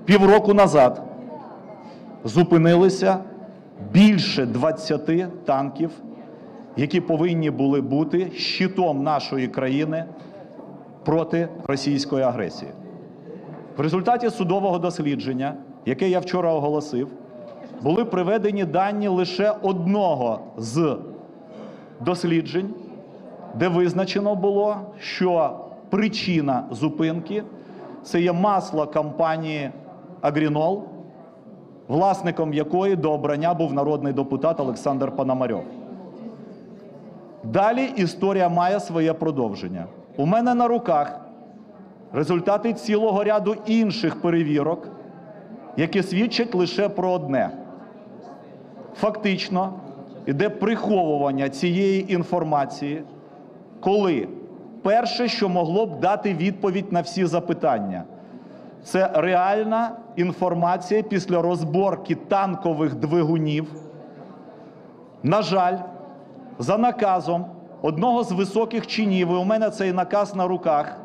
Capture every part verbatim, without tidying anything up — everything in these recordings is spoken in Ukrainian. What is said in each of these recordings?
Півроку назад зупинилися більше двадцяти танків, які повинні були бути щитом нашої країни проти російської агресії. В результаті судового дослідження, яке я вчора оголосив, були приведені дані лише одного з досліджень, де визначено було, що причина зупинки – це є масло компанії «Агрінол», власником якої до обрання був народний депутат Олександр Пономарьов. Далі історія має своє продовження. У мене на руках результати цілого ряду інших перевірок, які свідчать лише про одне. Фактично, іде приховування цієї інформації, коли перше, що могло б дати відповідь на всі запитання, це реальна інформація після розборки танкових двигунів. На жаль, за наказом одного з високих чинів, і у мене цей наказ на руках,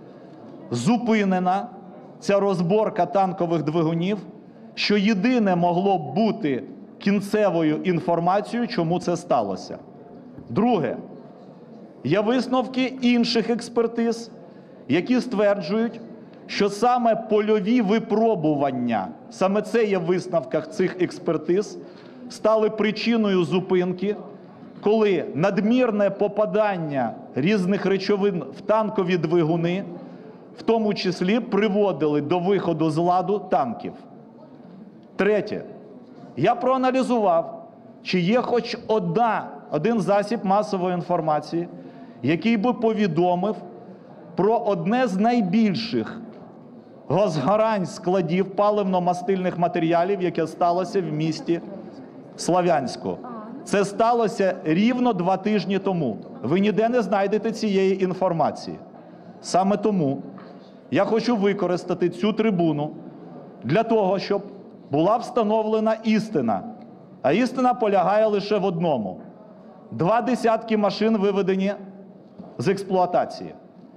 зупинена ця розборка танкових двигунів, що єдине могло б бути кінцевою інформацією, чому це сталося. Друге, є висновки інших експертиз, які стверджують, що саме польові випробування, саме це є в висновках цих експертиз, стали причиною зупинки, коли надмірне попадання різних речовин в танкові двигуни, в тому числі приводили до виходу з ладу танків. Третє. Я проаналізував, чи є хоч одна, один засіб масової інформації, який би повідомив про одне з найбільших згорань складів паливно-мастильних матеріалів, яке сталося в місті Слов'янську. Це сталося рівно два тижні тому. Ви ніде не знайдете цієї інформації. Саме тому я хочу використати цю трибуну для того, щоб була встановлена істина. А істина полягає лише в одному. Два десятки машин виведені з експлуатації.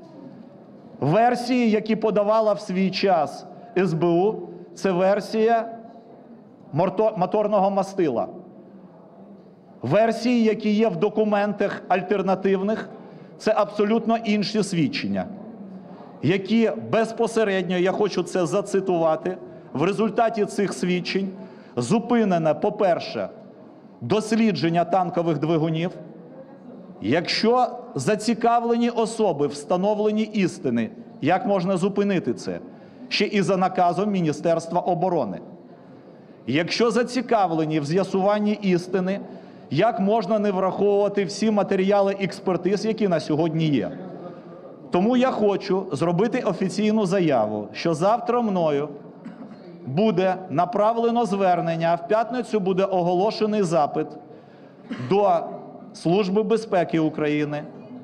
Версії, які подавала в свій час ес бе у, це версія моторного мастила. Версії, які є в документах альтернативних, це абсолютно інші свідчення, які безпосередньо, я хочу це зацитувати, в результаті цих свідчень зупинене, по-перше, дослідження танкових двигунів. Якщо зацікавлені особи, встановлені істини, як можна зупинити це? Ще і за наказом Міністерства оборони. Якщо зацікавлені в з'ясуванні істини, як можна не враховувати всі матеріали експертиз, які на сьогодні є? Тому я хочу зробити офіційну заяву, що завтра мною буде направлено звернення, а в п'ятницю буде оголошений запит до Служби безпеки України,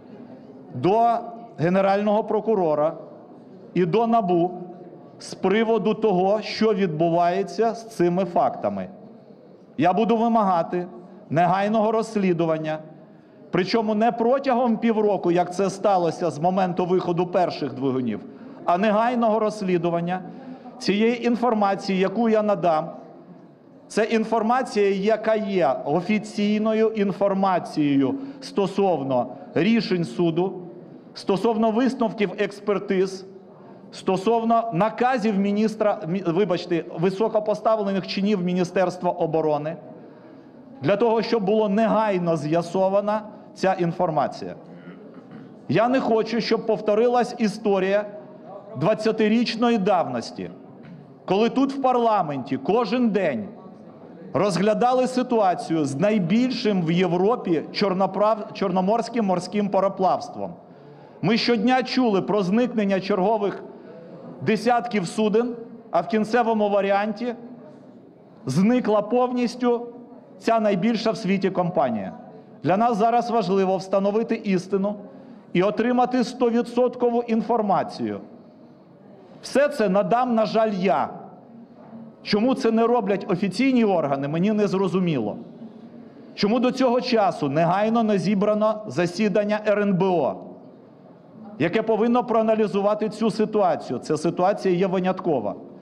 до Генерального прокурора і до НАБУ з приводу того, що відбувається з цими фактами. Я буду вимагати негайного розслідування, причому не протягом півроку, як це сталося з моменту виходу перших двигунів, а негайного розслідування цієї інформації, яку я надам. Це інформація, яка є офіційною інформацією стосовно рішень суду, стосовно висновків експертиз, стосовно наказів міністра, вибачте, високопоставлених чинів Міністерства оборони, для того, щоб було негайно з'ясована ця інформація. Я не хочу, щоб повторилась історія двадцятирічної давності, коли тут в парламенті кожен день розглядали ситуацію з найбільшим в Європі чорноморським морським пароплавством. Ми щодня чули про зникнення чергових десятків суден, а в кінцевому варіанті зникла повністю ця найбільша в світі компанія. Для нас зараз важливо встановити істину і отримати стовідсоткову інформацію. Все це надам, на жаль, я. Чому це не роблять офіційні органи, мені не зрозуміло. Чому до цього часу негайно не зібрано засідання ер ен бе о, яке повинно проаналізувати цю ситуацію? Ця ситуація є виняткова.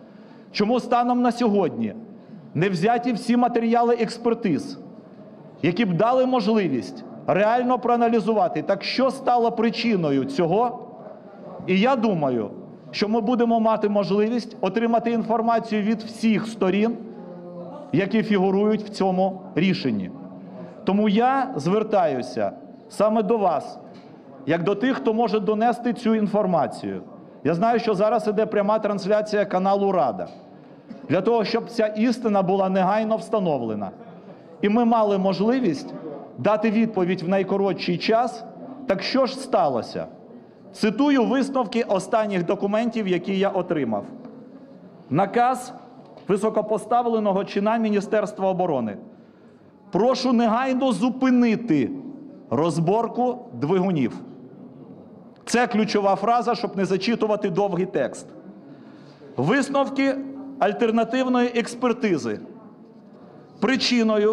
Чому станом на сьогодні не взяті всі матеріали експертиз, які б дали можливість реально проаналізувати, так що стало причиною цього? І я думаю, що ми будемо мати можливість отримати інформацію від всіх сторін, які фігурують в цьому рішенні. Тому я звертаюся саме до вас, як до тих, хто може донести цю інформацію. Я знаю, що зараз іде пряма трансляція каналу «Рада», для того, щоб ця істина була негайно встановлена. І ми мали можливість дати відповідь в найкоротший час, так що ж сталося? Цитую висновки останніх документів, які я отримав. Наказ високопоставленого чина Міністерства оборони. Прошу негайно зупинити розборку двигунів. Це ключова фраза, щоб не зачитувати довгий текст. Висновки альтернативної експертизи. Причиною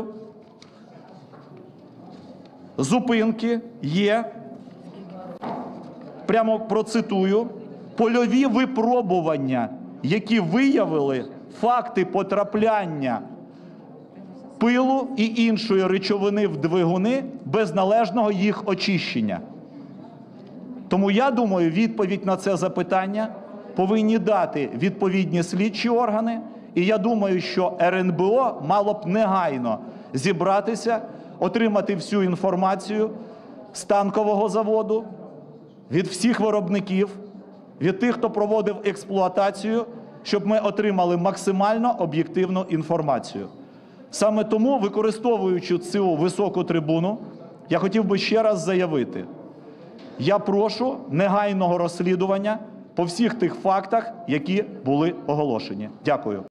зупинки є, прямо процитую, польові випробування, які виявили факти потрапляння пилу і іншої речовини в двигуни без належного їх очищення. Тому я думаю, відповідь на це запитання повинні дати відповідні слідчі органи, і я думаю, що ер ен бе о мало б негайно зібратися, отримати всю інформацію з танкового заводу, від всіх виробників, від тих, хто проводив експлуатацію, щоб ми отримали максимально об'єктивну інформацію. Саме тому, використовуючи цю високу трибуну, я хотів би ще раз заявити, я прошу негайного розслідування по всіх тих фактах, які були оголошені. Дякую.